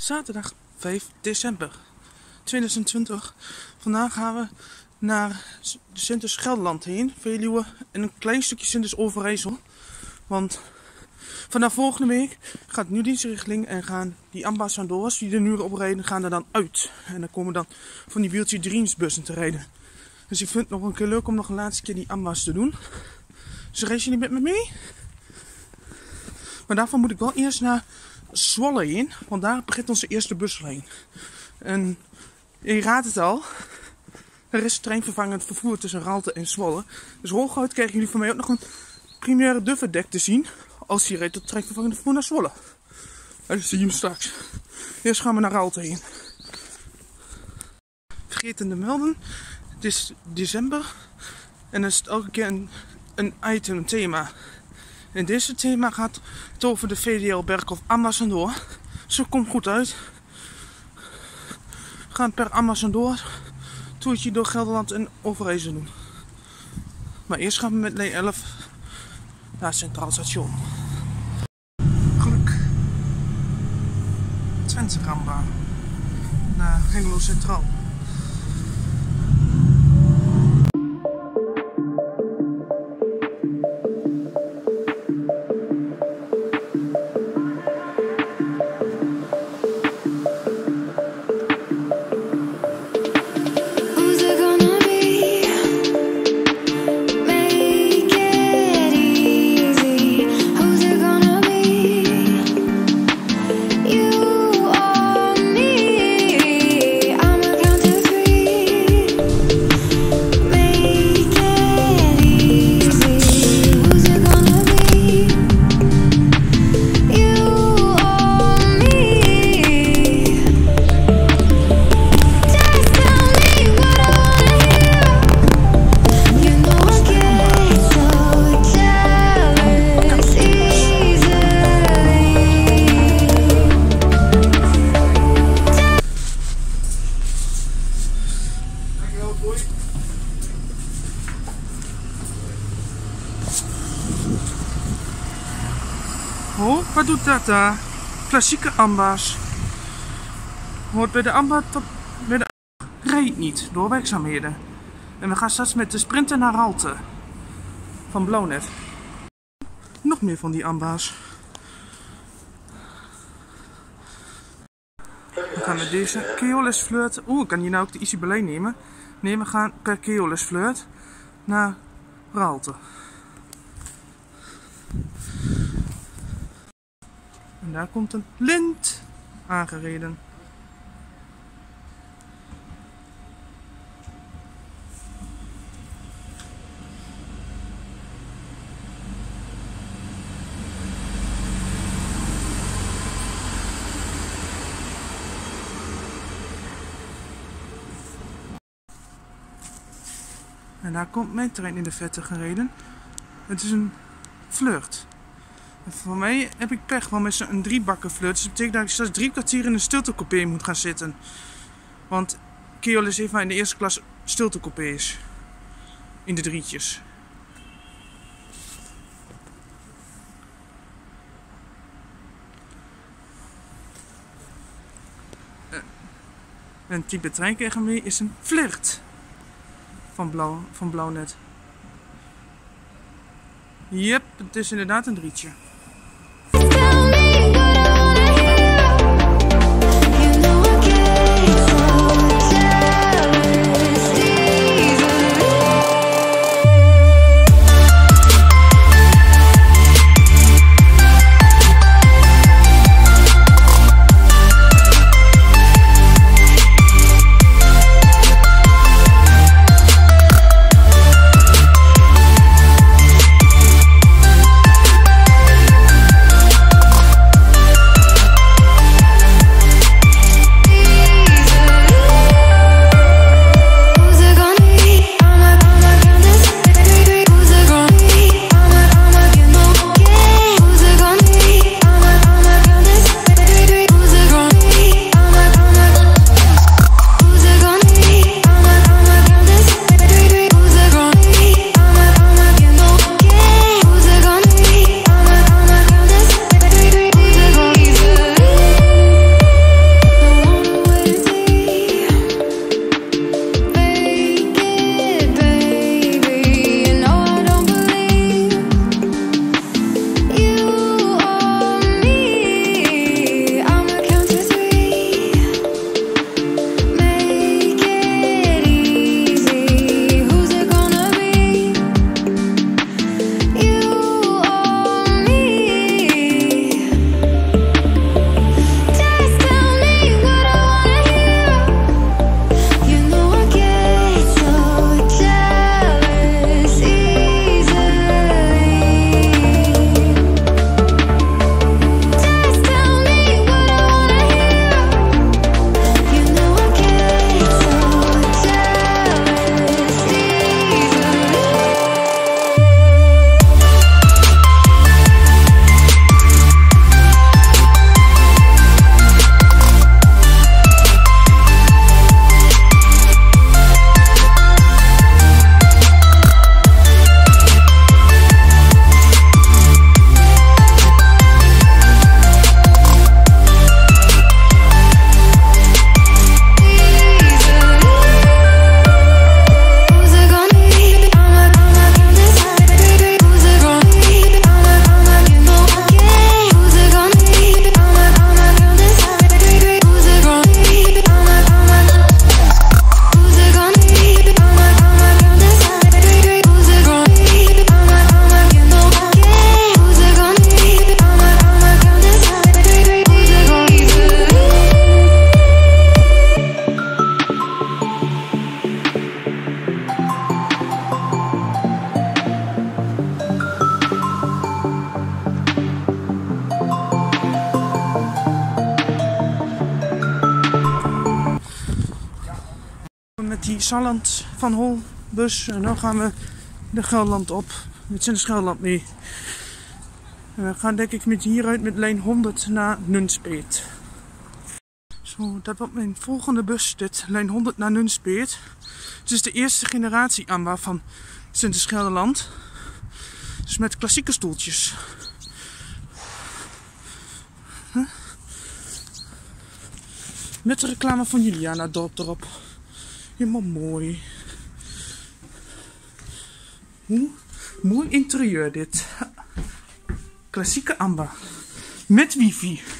Zaterdag 5 december 2020. Vandaag gaan we naar Sint-Dus Gelderland heen, Veluwe en een klein stukje Sint-Dus Overijssel. Want vanaf volgende week gaat nu dienstregeling en gaan die ambassadeurs die er nu op rijden, gaan er dan uit. En dan komen dan van die Wheelchair Dreams bussen te rijden. Dus ik vind het nog een keer leuk om nog een laatste keer die ambas te doen. Dus reis je niet met me mee? Maar daarvoor moet ik wel eerst naar Zwolle heen, want daar begint onze eerste buslijn. En je raadt het al, er is treinvervangend vervoer tussen Raalte en Zwolle. Dus hooguit krijgen jullie van mij ook nog een primaire dufferdek te zien als je rijdt het treinvervangend vervoer naar Zwolle. Dus zie je hem straks. Eerst gaan we naar Raalte heen. Vergeten te melden, het is december en er is elke keer een item, een thema. En deze thema gaat het over de VDL Berkhoff ambassadeur. Zo komt goed uit. We gaan per ambassadeur toertje door Gelderland en Overijssel doen. Maar eerst gaan we met lijn 11 naar het Centraal Station. Geluk. Twente Rambaan naar Hengelo Centraal. Oh, wat doet dat daar? Klassieke amba's. Hoort bij de amba tot bij de rijdt niet door werkzaamheden. En we gaan straks met de sprinter naar Raalte van Blauwnet. Nog meer van die amba's. We gaan met deze Keolis Flirt. Oeh, ik kan hier nou ook de Easy Berlijn nemen. Nee, we gaan per Keolis Flirt naar Raalte. En daar komt een lint aangereden. En daar komt mijn trein in de vette gereden. Het is een Flirt. En voor mij heb ik pech, want met een 3-bakken Flirt. Dus dat betekent dat ik straks 3 kwartier in een stiltecoupé moet gaan zitten. Want Keolis heeft maar in de eerste klas stiltecoupés. In de drietjes. Een type trein krijgen we mee is een Flirt. Van Blauwnet. Yep, het is inderdaad een drietje. met die Salland van Hol bus. En dan gaan we de Gelderland op. Met Sintes Gelderland mee. En we gaan denk ik hieruit met lijn 100 naar Nunspeet. Zo, dat wordt mijn volgende bus, dit. Lijn 100 naar Nunspeet. Het is de eerste generatie AMBA van Sintes Gelderland. Dus met klassieke stoeltjes. Met de reclame van Juliana Dorp erop. Helemaal mooi. Mooi interieur dit. Klassieke AMBA. Met wifi.